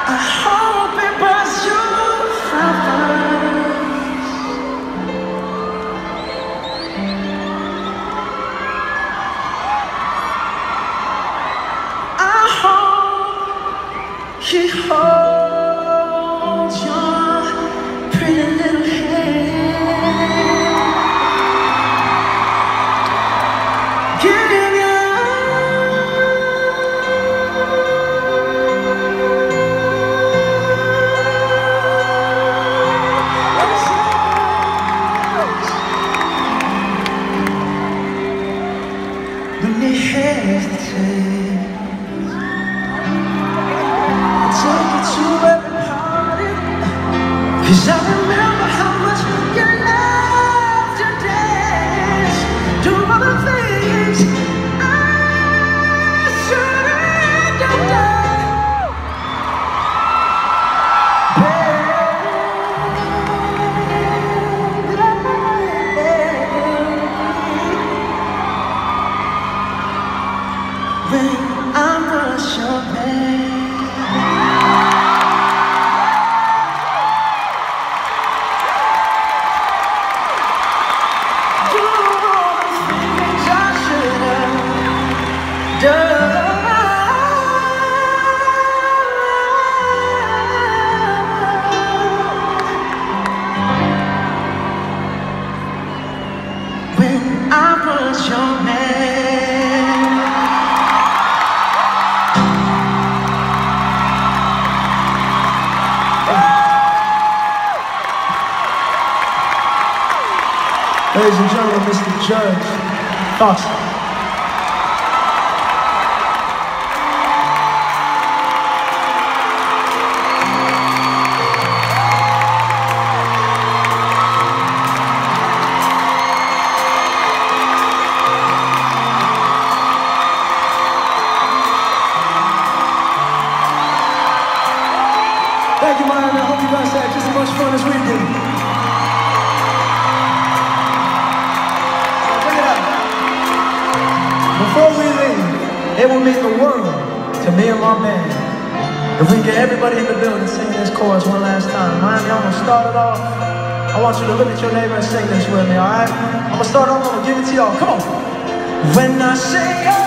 I hope it burns your flowers. I hope he holds your pretty little hand. Give when they hesitate, I take it to every party, 'cause I remember how much you love to dance, do all the things I should have done. When I was your man, do all the things I should have done. When I was your man. Ladies and gentlemen, Mr. Judge Foster. Thank you, Miami. I hope you guys had just as much fun as we did. Before we leave, it will mean the world to me and my band if we get everybody in the building singing this chorus one last time. Miami, I'm gonna start it off. I want you to look at your neighbor and sing this with me, alright? I'm gonna start off, I'm gonna give it to y'all. Come on. When I say